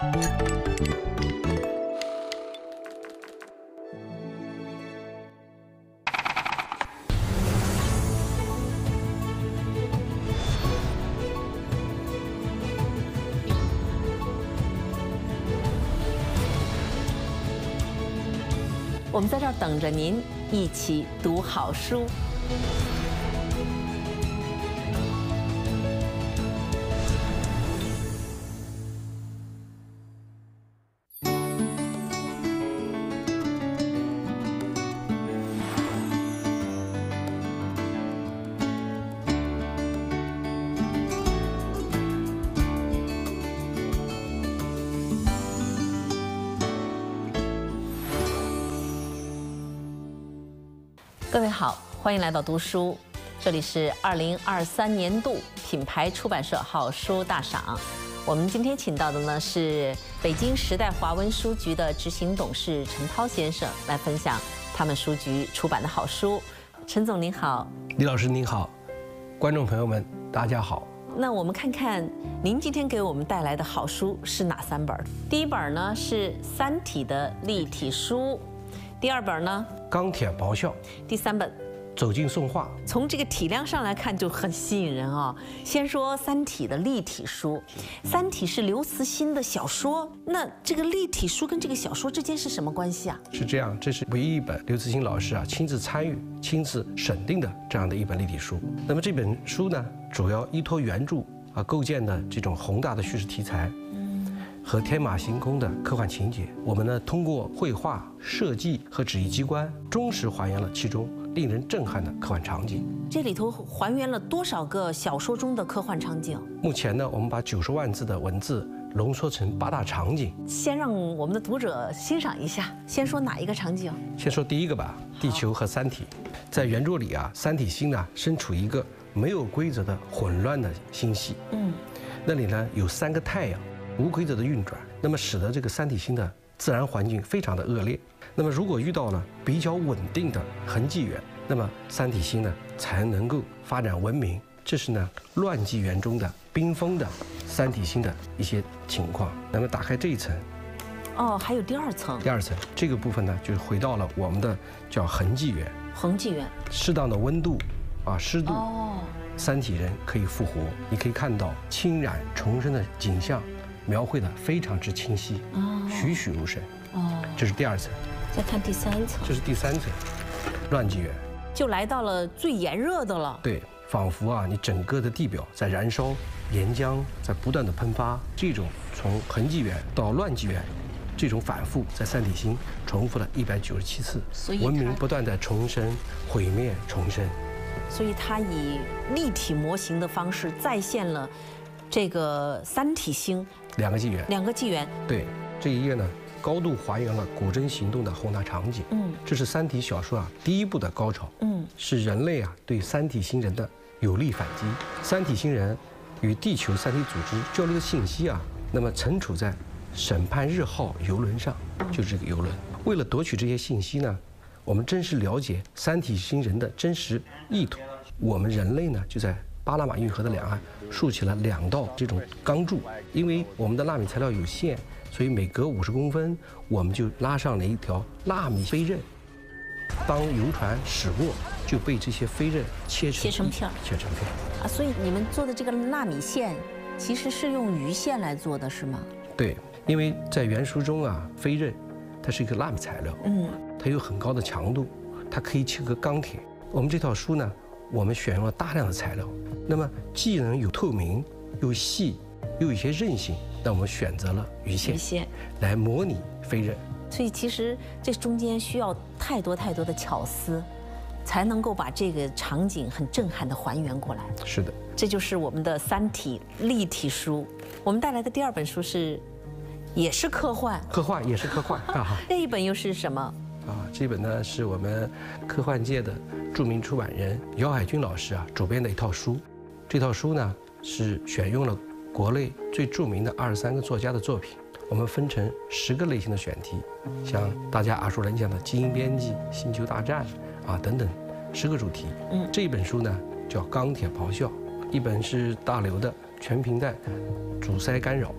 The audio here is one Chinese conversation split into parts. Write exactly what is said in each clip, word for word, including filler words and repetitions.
我们在这儿等着您一起读好书。各位好，欢迎来到读书，这里是二零二三年度品牌出版社好书大赏。我们今天请到的呢是北京时代华文书局的执行董事陈涛先生，来分享他们书局出版的好书。陈总您好。 李老师您好，观众朋友们大家好。 那我们看看您今天给我们带来的好书是哪三本？第一本呢是《三体》的立体书。第二本呢， 钢铁咆哮； 第三本， 走进宋画。 从这个体量上来看就很吸引人啊。先说《三体》的立体书，《三体》是刘慈欣的小说，那这个立体书跟这个小说之间是什么关系啊？ 是这样，这是唯一一本刘慈欣老师啊亲自参与、亲自审定的这样的一本立体书。那么这本书呢，主要依托原著啊构建的这种宏大的叙事题材。和天马行空的科幻情节，我们呢通过绘画设计和纸艺机关，忠实还原了其中令人震撼的科幻场景。 这里头还原了多少个小说中的科幻场景？ 目前呢，我们把九十万字的文字浓缩成八大场景。 先让我们的读者欣赏一下，先说哪一个场景？ 先说第一个吧，地球和三体。在原著里啊，三体星呢身处一个没有规则的混乱的星系，嗯，那里呢有三个太阳。无规则的运转，那么使得这个三体星的自然环境非常的恶劣。那么如果遇到了比较稳定的恒纪元，那么三体星呢才能够发展文明。这是呢乱纪元中的冰封的三体星的一些情况。那么打开这一层， 哦，还有第二层。第二层这个部分呢，就是回到了我们的叫恒纪元。 恒纪元，适当的温度啊，湿度，哦，三体人可以复活。你可以看到氢燃重生的景象。描绘的非常之清晰，哦，栩栩如生。哦，这是第二层。 再看第三层。 这是第三层，乱纪元， 就来到了最炎热的了。 对，仿佛啊，你整个的地表在燃烧，岩浆在不断的喷发。这种从恒纪元到乱纪元，这种反复在三体星重复了一百九十七次，文明不断的重生、毁灭、重生。 所以它以立体模型的方式再现了这个三体星。 两个纪元， 两个纪元， 对，这一页呢，高度还原了古筝行动的宏大场景。嗯，这是三体小说啊第一部的高潮。嗯，是人类啊对三体星人的有力反击。三体星人与地球三体组织交流的信息啊，那么存储在审判日号游轮上，就是这个游轮。为了夺取这些信息呢，我们真实了解三体星人的真实意图，我们人类呢就在巴拿马运河的两岸竖起了两道这种钢柱，因为我们的纳米材料有限，所以每隔五十公分，我们就拉上了一条纳米飞刃。当游船驶过，就被这些飞刃切成切成片切成片啊！所以你们做的这个纳米线，其实是用鱼线来做的，是吗？ 对，因为在原书中啊，飞刃它是一个纳米材料，嗯，它有很高的强度，它可以切割钢铁。我们这套书呢，我们选用了大量的材料，那么既能有透明，又细，又有一些韧性，那我们选择了鱼线，鱼线来模拟飞刃。 所以其实这中间需要太多太多的巧思，才能够把这个场景很震撼地还原过来。 是的， 这就是我们的《三体》立体书。我们带来的第二本书是，也是科幻， 科幻也是科幻啊。 这一本又是什么？ 啊，这本呢是我们科幻界的著名出版人姚海军老师啊主编的一套书。这套书呢是选用了国内最著名的二十三个作家的作品，我们分成十个类型的选题，像大家耳熟能详的基因编辑、星球大战啊等等十个主题。嗯，这一本书呢叫《钢铁咆哮》，一本是大刘的全频带阻塞干扰，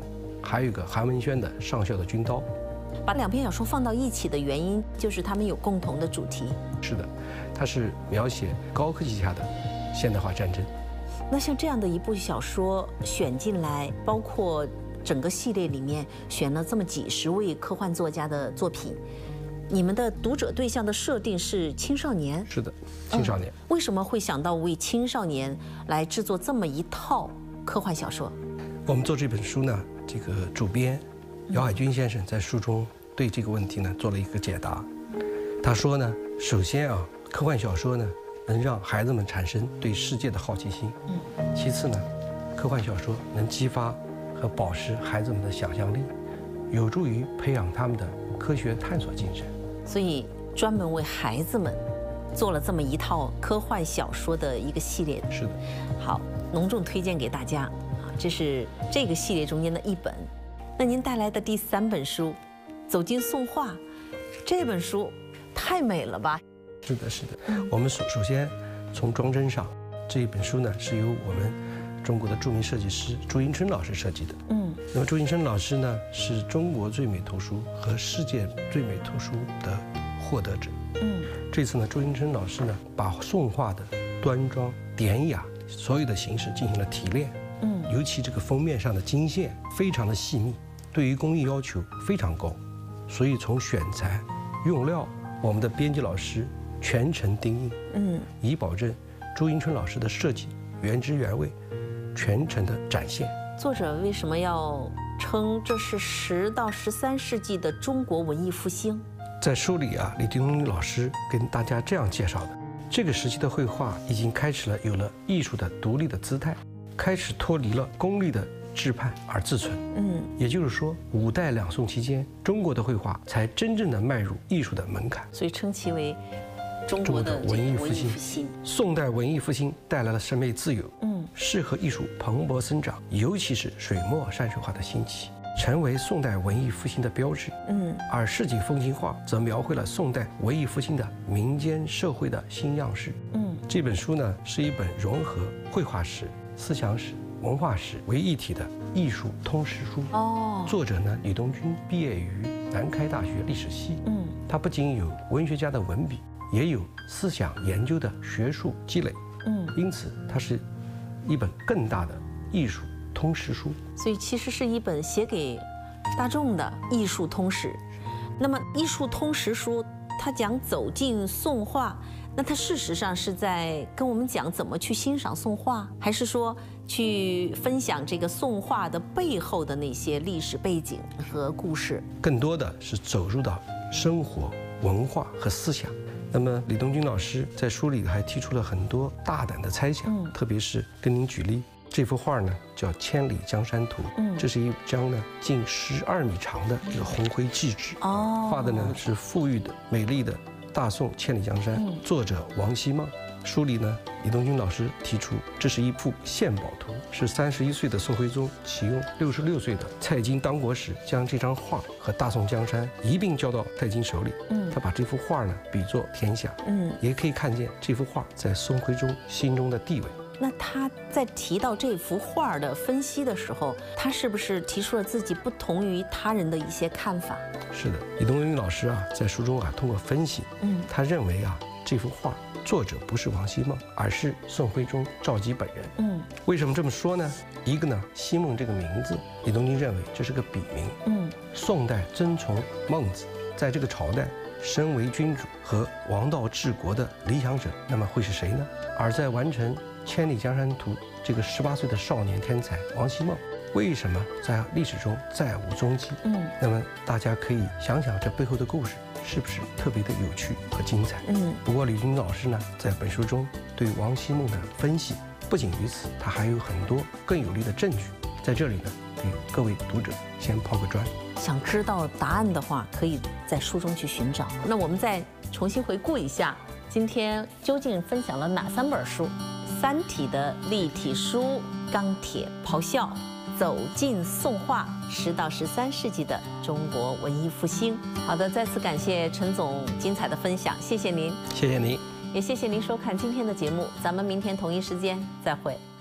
还有一个韩文轩的《上校的军刀》。 把两篇小说放到一起的原因，就是他们有共同的主题。 是的，它是描写高科技下的现代化战争。 那像这样的一部小说选进来，包括整个系列里面选了这么几十位科幻作家的作品，你们的读者对象的设定是青少年？ 是的，青少年。 嗯、为什么会想到为青少年来制作这么一套科幻小说？ 我们做这本书呢，这个主编姚海军先生在书中对这个问题呢做了一个解答。他说呢，首先啊，科幻小说呢能让孩子们产生对世界的好奇心。嗯。其次呢，科幻小说能激发和保持孩子们的想象力，有助于培养他们的科学探索精神。所以专门为孩子们做了这么一套科幻小说的一个系列。是的。好，隆重推荐给大家。啊，这是这个系列中间的一本。那您带来的第三本书《走进宋画》，这本书太美了吧？是的，是的。我们首首先从装帧上，这一本书呢是由我们中国的著名设计师朱迎春老师设计的。嗯。那么朱迎春老师呢是中国最美图书和世界最美图书的获得者。嗯。这次呢，朱迎春老师呢把宋画的端庄典雅所有的形式进行了提炼。嗯。尤其这个封面上的金线非常的细腻。对于工艺要求非常高，所以从选材、用料，我们的编辑老师全程盯印，嗯，以保证朱迎春老师的设计原汁原味、全程的展现。作者为什么要称这是十到十三世纪的中国文艺复兴？在书里啊，李丁东老师跟大家这样介绍的：这个时期的绘画已经开始了有了艺术的独立的姿态，开始脱离了功利的制判而自存。嗯，也就是说，五代两宋期间，中国的绘画才真正的迈入艺术的门槛，所以称其为中国的文艺复兴。宋代文艺复兴带来了审美自由，嗯，适合艺术蓬勃生长，尤其是水墨山水画的兴起，成为宋代文艺复兴的标志。嗯，而市井风情画则描绘了宋代文艺复兴的民间社会的新样式。嗯，这本书呢是一本融合绘画史、思想史、文化史为一体的艺术通识书。哦，作者呢李东军毕业于南开大学历史系。嗯，他不仅有文学家的文笔，也有思想研究的学术积累。嗯，因此它是一本更大的艺术通识书。所以其实是一本写给大众的艺术通史。那么艺术通识书，它讲走进宋画。那它事实上是在跟我们讲怎么去欣赏宋画，还是说去分享这个宋画的背后的那些历史背景和故事？更多的是走入到生活、文化和思想。那么李东军老师在书里还提出了很多大胆的猜想，嗯、特别是跟您举例，这幅画呢叫《千里江山图》，嗯，这是一张呢近十二米长的一个红灰记纸，哦，画的呢是富裕的、美丽的大宋千里江山，作者王希孟。书里呢，李东军老师提出，这是一幅献宝图，是三十一岁的宋徽宗启用六十六岁的蔡京当国时，将这张画和大宋江山一并交到蔡京手里。嗯，他把这幅画呢比作天下。嗯，也可以看见这幅画在宋徽宗心中的地位。那他在提到这幅画的分析的时候，他是不是提出了自己不同于他人的一些看法？是的，李东军老师啊，在书中啊，通过分析，嗯，他认为啊，这幅画作者不是王希孟，而是宋徽宗赵佶本人。嗯，为什么这么说呢？一个呢，希孟这个名字，李东军认为这是个笔名。嗯，宋代遵从孟子，在这个朝代，身为君主和王道治国的理想者，那么会是谁呢？而在完成《千里江山图》这个十八岁的少年天才王希孟，为什么在历史中再无踪迹？嗯，那么大家可以想想这背后的故事是不是特别的有趣和精彩？嗯，不过李军老师呢，在本书中对王希孟的分析不仅于此，他还有很多更有力的证据，在这里呢，给各位读者先抛个砖。想知道答案的话，可以在书中去寻找。那我们再重新回顾一下，今天究竟分享了哪三本书？《三体》的立体书，《钢铁咆哮》，走进宋画，十到十三世纪的中国文艺复兴。好的，再次感谢陈总精彩的分享，谢谢您，谢谢您，也谢谢您收看今天的节目，咱们明天同一时间再会。